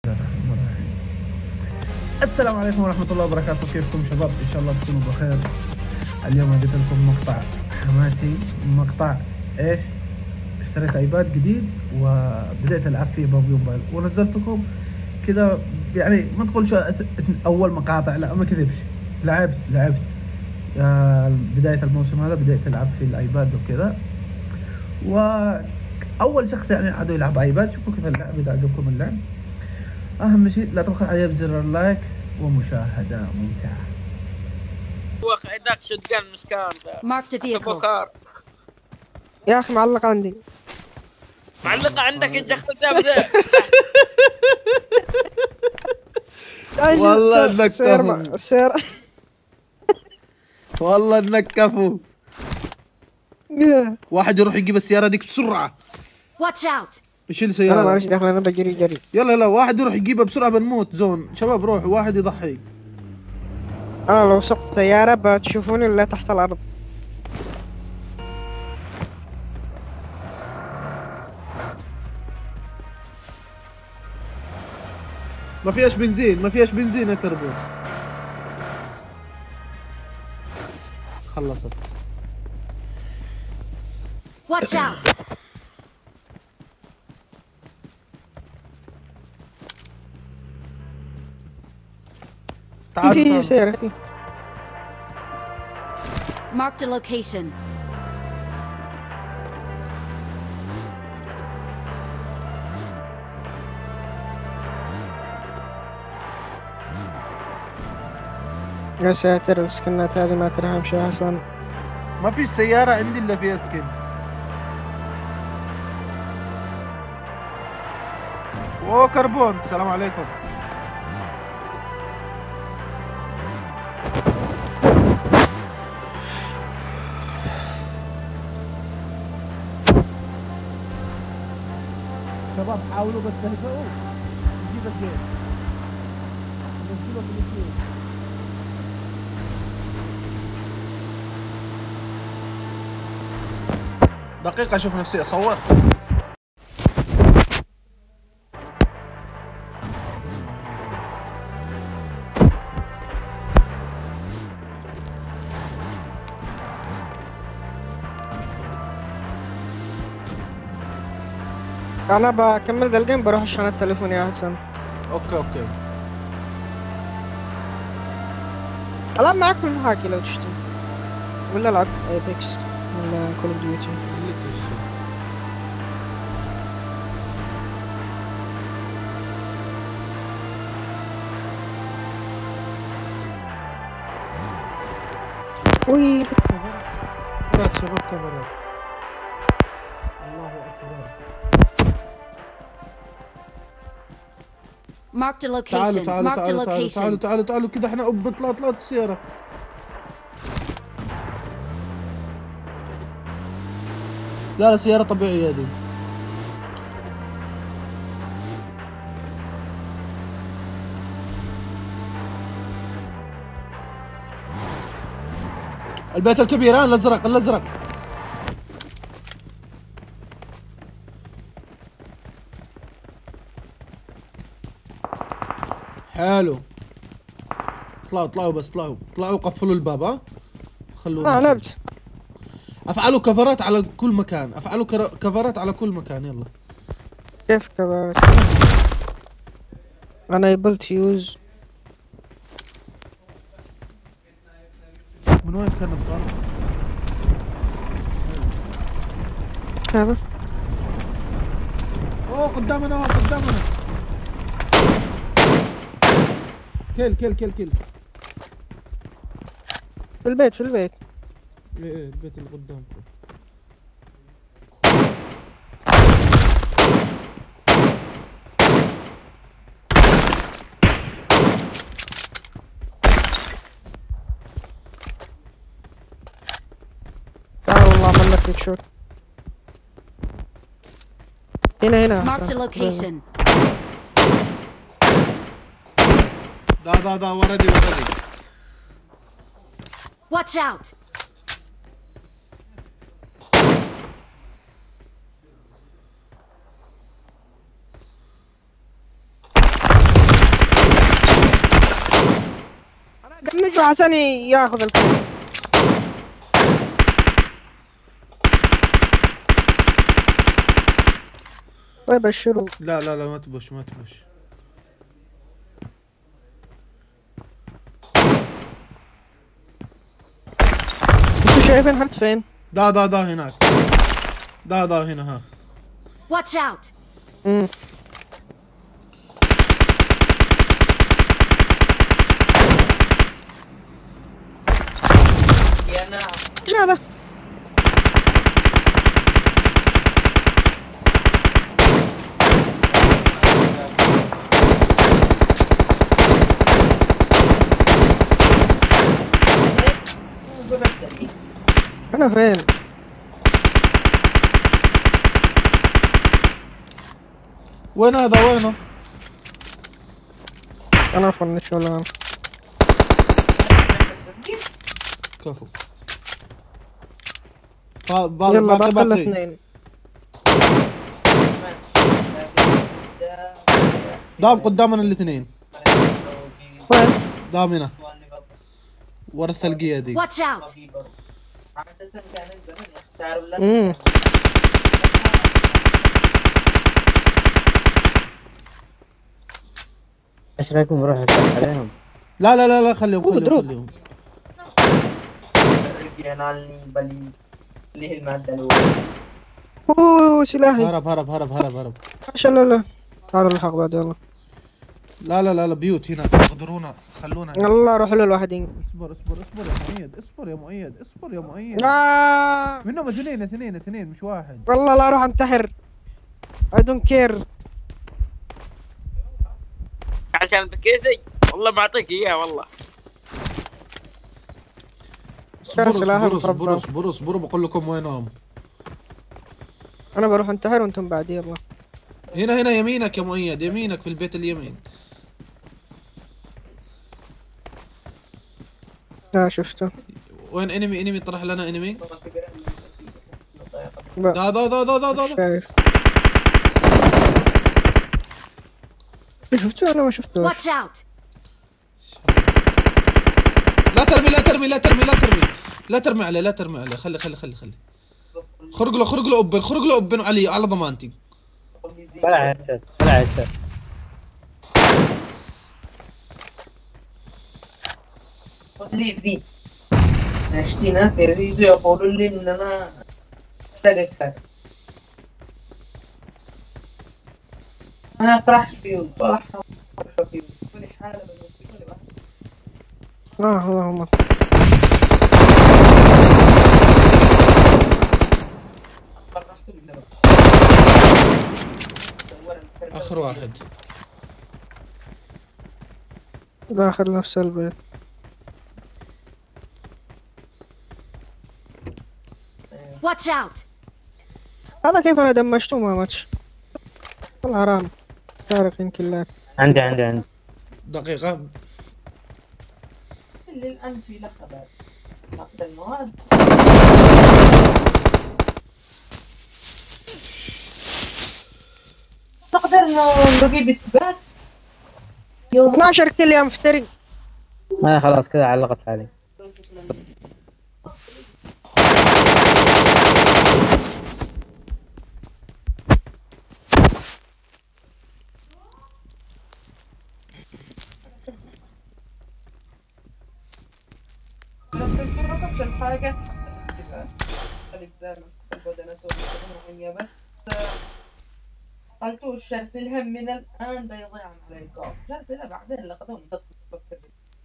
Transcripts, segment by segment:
السلام عليكم ورحمة الله وبركاته. كيفكم شباب؟ إن شاء الله تكونوا بخير. اليوم جبت لكم مقطع حماسي، مقطع إيش؟ اشتريت ايباد جديد وبدأت ألعب فيه ببجي موبايل، ونزلتكم كذا يعني ما تقولش أول مقاطع، لا ما كذبش، لعبت بداية الموسم هذا بدأت ألعب في الأيباد وكذا، وأول شخص يعني عدو يلعب أيباد. شوفوا كيف اللعب. إذا عجبكم اللعب أهم شيء لا تبخل عليه بزر اللايك ومشاهدة ممتعة. هناك شتقن مسكان Marked يا أخي معلق عندي. معلقة عندك انت خذها والله انك سير والله انك كفو. واحد يروح يجيب السيارة ديك بسرعة. Watch out. يشيل سيارة. أنا ماشي داخل، أنا بجري. يلا واحد يروح يجيبها بسرعة، بنموت زون. شباب روحوا، واحد يضحي. أنا لو سقت سيارة بتشوفوني ولا تحت الأرض. ما فيهاش بنزين يا كربون. خلصت. Watch out. في سيارة في. Marked a location. يا ساتر، السكنات هذه ما ترحم شيء حسن. ما فيش سيارة عندي الا فيها سكن. اوه كربون، السلام عليكم. شباب حاولوا بس تهدئوا. نجيب الجيش ننزله في الجيش. دقيقة اشوف نفسي اصور. أنا بكمل ذا الجيم، بروح عشان التليفون يا حسن. اوكي. ألعب معك في المحاكي لو تشتري، ولا ألعب ايبكس ولا كول اوف ديوتي. وي شباب كاميرات. الله اكبر. Marked a location. Marked a location. تعالوا كده احنا طلعت السيارة. لا سيارة طبيعية هذه. البيت الكبير، الازرق. حلو. طلعوا بس طلعوا قفلوا الباب. ها خلونا. لعبت. افعلوا كفرات على كل مكان. كفرات على كل مكان. يلا. كيف كبرت؟ أنا able to use. من وين كان الضرب؟ هذا اوه قدامنا. كيل. في البيت. ايه البيت اللي قدامكم. تعال والله عمل لك هيك شوت. هنا Marked a location. دا وردي. Watch out. ودوا حسن ياخذ الكل. ويبشروا. لا لا لا، ما تبش ما تبش. انتوا شايفين حد فين؟ دا هناك. دا هنا ها. Watch out! يا نعم. ايش هذا؟ انا فين؟ وين هذا وينه؟ انا فنش ولا كفو. يلا باقي باقي الاثنين. دام قدامنا الاثنين. وين؟ دام هنا ورا الثلقية دي. Watch out! ايش رايكم نروح نفتح عليهم؟ لا لا لا لا، خليهم. اوه سلاحي. هرب. ما شاء الله. لا تعالوا نلحق بعد يلا. لا بيوت هنا يقدرونا. خلونا. يلا روحوا له لوحدين. اصبر يا مؤيد. اصبر يا مؤيد. منهم اثنين مش واحد. والله لا اروح انتحر. I don't care. عشان بكيسي والله بعطيك اياه والله. اصبروا بقول لكم وينهم. انا بروح انتحر وانتم بعدي. يلا هنا يمينك يا مؤيد، يمينك في البيت اليمين. لا شفته. وين انمي طرح لنا انمي. لا. دا شايف. شفته انا ما شفته. Watch out! لا ترمي عليه. خلي. خرج له ابن على ضمانتي. ولا عشت. لي زيد. اشتي ناس يريدوا يقولوا لي ان انا محتاج اكثر. انا فرحت فيهم صراحة. فيهم كل حالة بالنسبة لي واحد. هم اخر واحد داخل نفس البيت. Watch out! هذا كيف انا دمجته ما ماتش. الحرام سارقين كلات. عندي دقيقة. اللي الان في لقبات نقد المواد. نقدر نجيب اثبات. 12 كيل يا مفتري. خلاص كذا علقت علي. الحاجة الإجزام البدنة والمهمية بس قلت الشرس الهم من الآن بيضيع عليكم شرس لا بعدين لقدهم تفكر.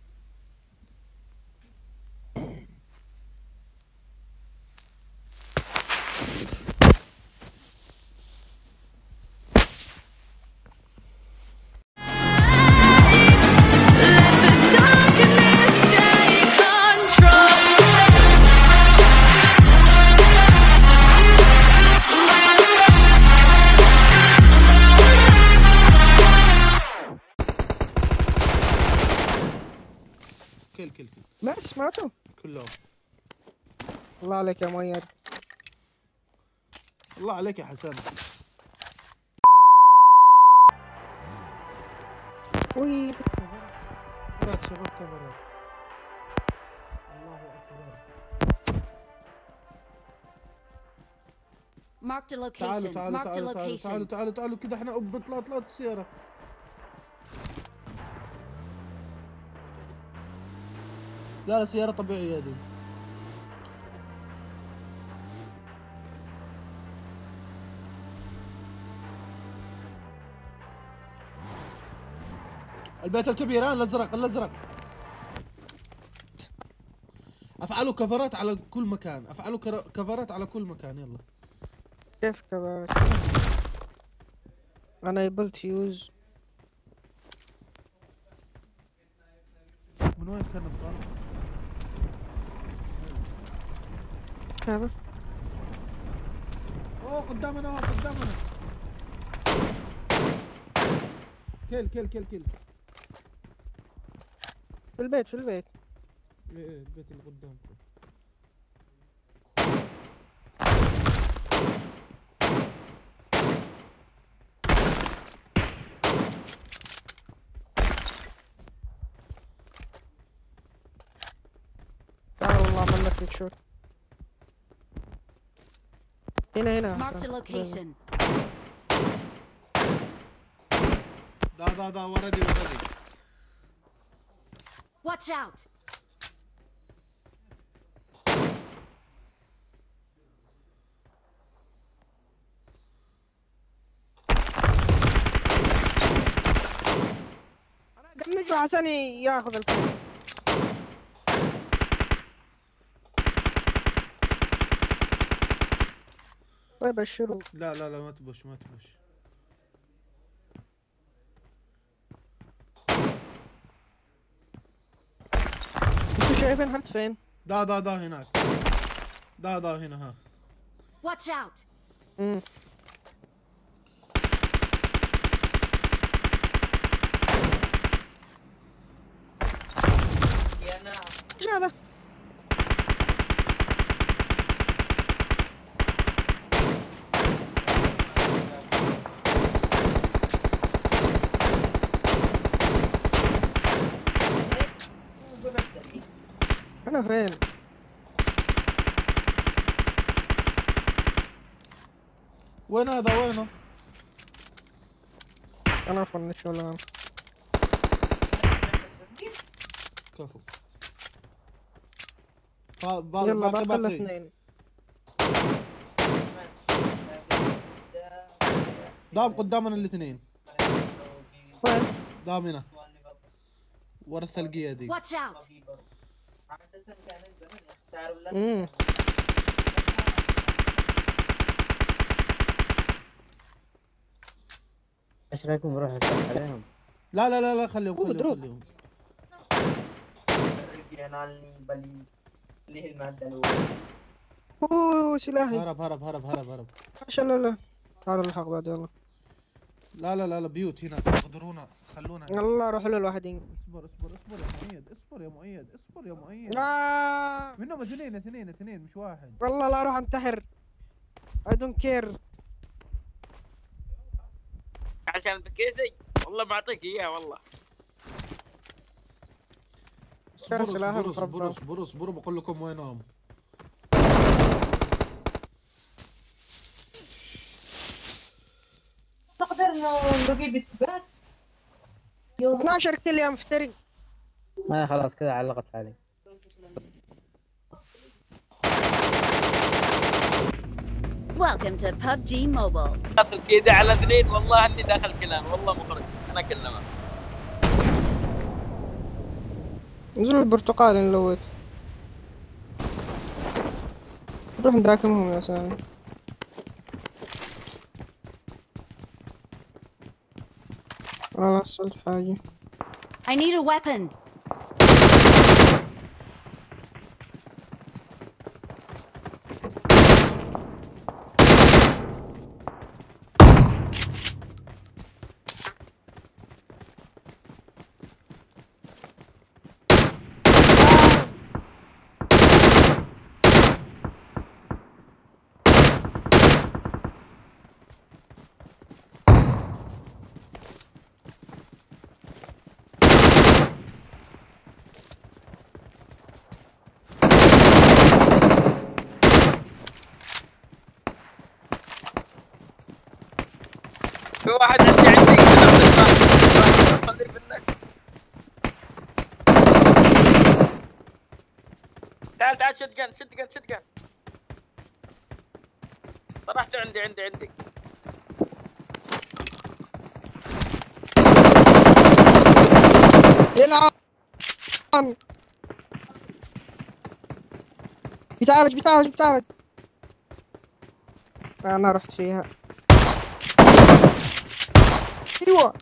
كل بس ماتوا كلهم. الله عليك يا مؤيد. الله عليك يا حسن. وي شباب كاميرات. Marked a تعالوا location. تعالوا Marked a تعالوا تعالوا تعالوا location. تعالوا تعالوا كده احنا بنطلع طلعت السيارة. لا لا سيارة طبيعية هذه. البيت الكبير ها الازرق الازرق. افعلوا كفرات على كل مكان، افعلوا كفرات على كل مكان يلا. كيف كبرت؟ انا able to use. من وين كان الضرب؟ هذا اوه قدامنا قدامنا. كيل كيل كيل كيل. في البيت في البيت. ايه البيت اللي قدامكم. تعال والله عمل لك هيد شوت. هنا Marked a حسن. location. دا وردي وردي. Watch out. دمجوا عشان ياخذ الكل. ويبشروا. لا لا لا ما تبوش ما تبوش. انتوا شايفين حد فين؟ دا هناك. دا هنا ها. Watch out. يا نعم. ايش هذا؟ انا فين؟ وين هذا وينه؟ انا فنش ولا كفو. يلا باقي باقي باقي. الاثنين. دام قدامنا الاثنين. وين؟ دام هنا. ورا الثلقية دي. Watch out. ايش رايكم نروح نفتح عليهم؟ لا لا لا لا خليهم دروب. خليهم. ريجيونالني بلي ليه المعدل اوه سلاحي. هرب. ما شاء الله. لا تعالوا نلحق بعد يلا. لا بيوت هنا يقدرونا خلونا. يلا روحوا للوحدين. اصبر يا مؤيد اصبر يا مؤيد. منهم اثنين مش واحد. والله لا اروح انتحر. I don't care. عشان بكيسي والله بعطيك اياه والله. اصبروا بقول لكم وينهم. نقدر نلقي بالثبات 12 كل يا مفتري. ما خلاص كذا علقت علي. Welcome to PUBG Mobile. داخل كذا على اثنين والله اني داخل كلام والله مخرج انا كلمه. نزل البرتقال نلوت. نروح نداكمهم يا سامي. والله حصلت حاجة. I need a weapon. في واحد عندي خليه بالله. تعال شد جن. طرحته عندي. يلعن. بيتعالج. انا رحت فيها. ايوه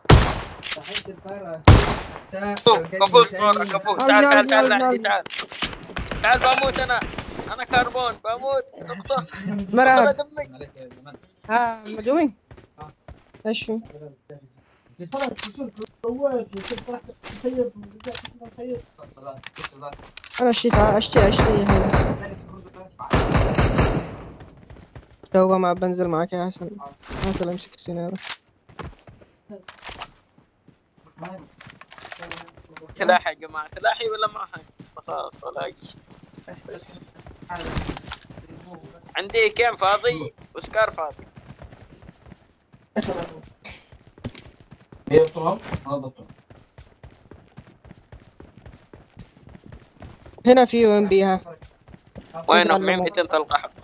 كفو صورة كفو. تعال لعندي تعال بموت انا كربون بموت نقطة مرعب. دمي. ها مدوين ايش في؟ انا اشتري هو ما بنزل معك يا حسن. هات امسك السيناريو. سلاحي يا جماعة، سلاحي ولا معها رصاص ولا اي شيء. عندي كم فاضي وسكار فاضي. هنا في ام بي. ها وينهم؟ 200 طلقة حق.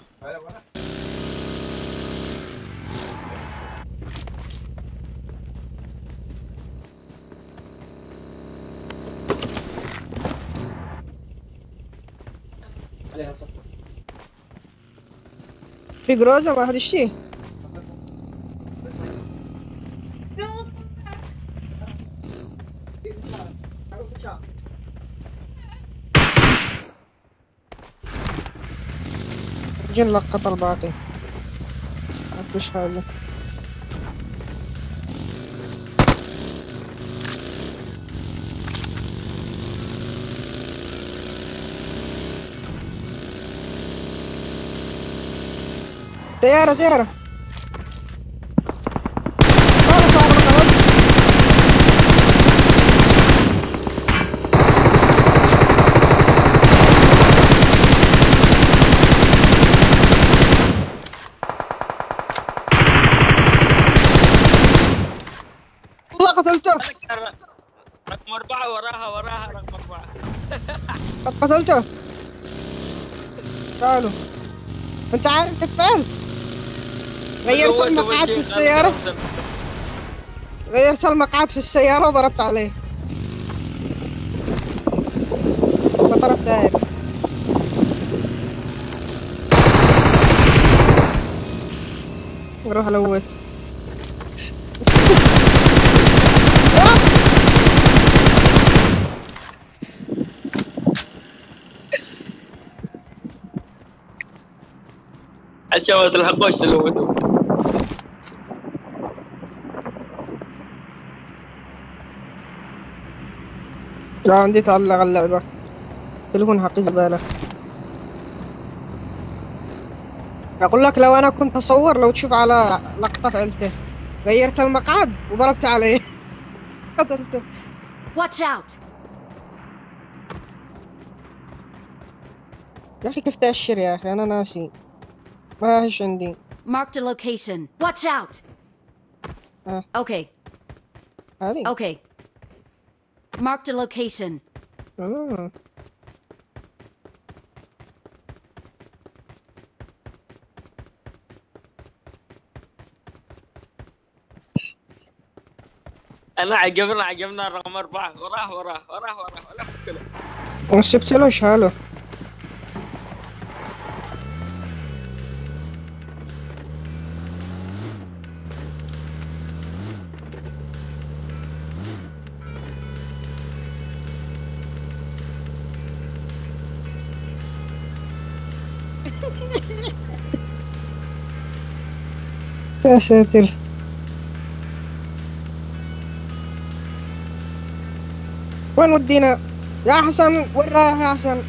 في جروزة ما هذا الشيء. جن لقط الباقي. وش هذا؟ سيارة والله قتلته. رقم 4 وراها رقم 4. قد قتلته. تعالوا. انت عارف كيف فعلت؟ غيرت المقعد في السيارة وضربت عليه. وطرت داير. نروح الأول. عشان ما تلحقوش تلوثوا. لا عندي تعلق اللعبة. تليفون حقي زبالة. أقول لك لو أنا كنت أصور، لو تشوف على لقطة فعلته غيرت المقعد وضربت عليه. قتلته. Watch out! يا أخي كيف تأشر يا أخي؟ أنا ناسي. ما هيش عندي. Marked a location. Watch out! Okay. هذه. Okay. Marked a location. أنا عجبنا رقم 4. وراه ولا كله. ما سبتلوش حاله. يا ساتر. وين ودينا يا حسن؟ وين رايح يا حسن؟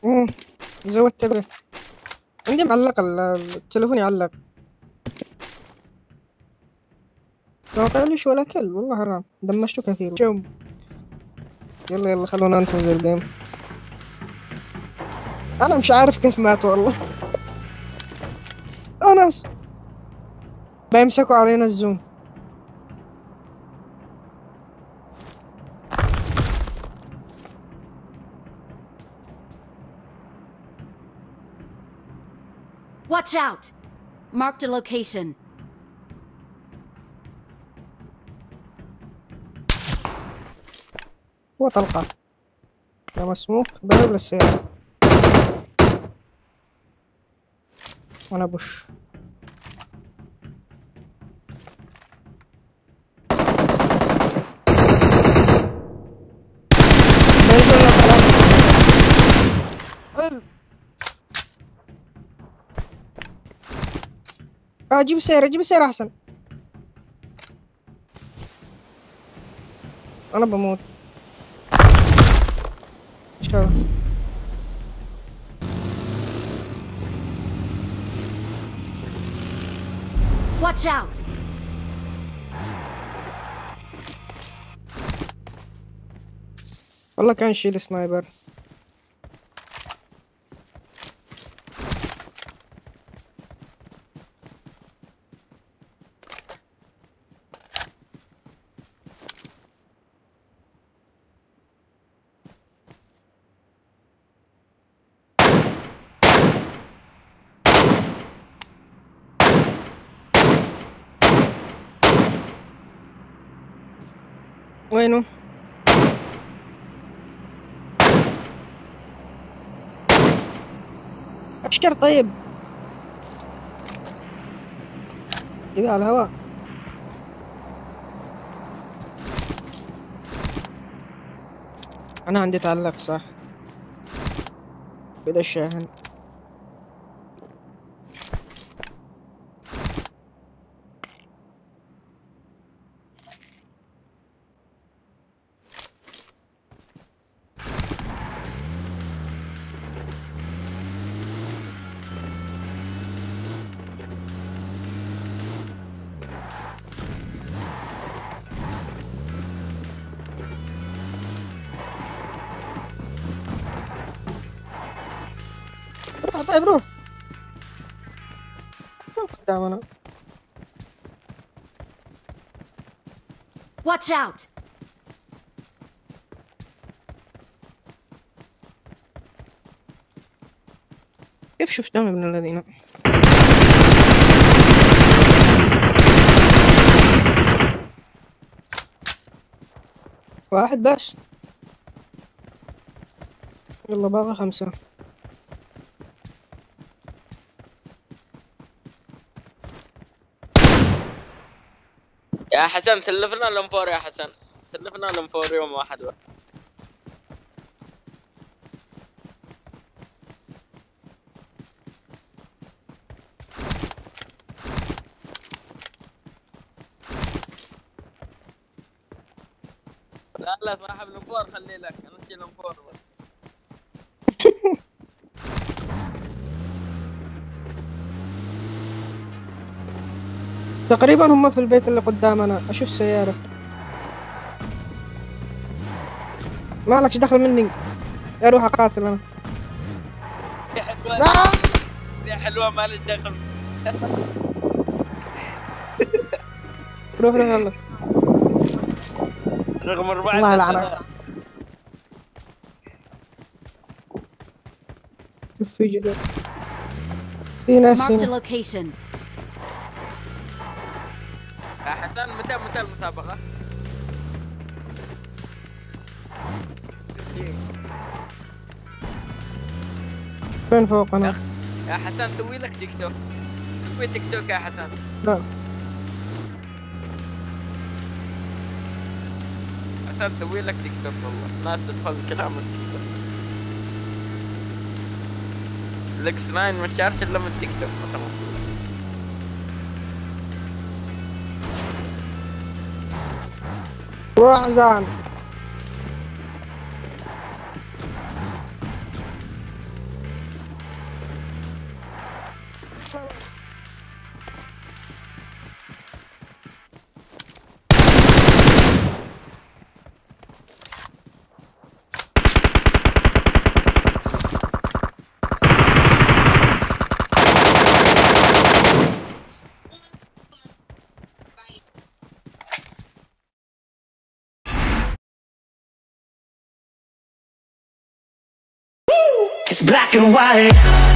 زودت به. عندي معلق التليفون يعلق. ما طلعليش ولا كل والله حرام، دمجته كثير. شوم يلا يلا خلونا نفوز الجيم. انا مش عارف كيف مات والله. ناس بيمسكوا علينا الزوم. Watch out! Marked a location. هو طلقة يا مسموك بلغ للسيارة. وانا بوش. جيب السيارة جيب السيارة احسن. انا بموت. شوف Watch out! والله كان شيل سنايبر. وينه؟ اشكر طيب كذا على الهواء. انا عندي تعلق صح كذا الشاحن. طيب روح قدامنا. Watch out! كيف شفتهم من الذين واحد بس. يلا باقي 5. يا حسن سلفنا الانفور يا حسن، سلفنا الانفور يوم واحد بس. لا لا صاحب الانفور خلي لك، انا اشيل الانفور بس. تقريبا هم في البيت اللي قدامنا. اشوف سيارة. مالكش دخل مني. يا روح اقاتل انا. يا حلوة لا يا حلوة مالك دخل. روح روح يلا. رقم 4 الله يلعنك. شوف في جدا في ناس Marked a هنا. location. يا حسن متى المسابقة؟ فين فوقنا؟ يا حسن سوي لك تيك توك، سوي تيك توك يا حسن. لا حسن سوي لك تيك توك والله، الناس تدخل كلام التيك توك. لك سناين مش عارف الا من تيك توك مثلا. روح زان. It's black and white.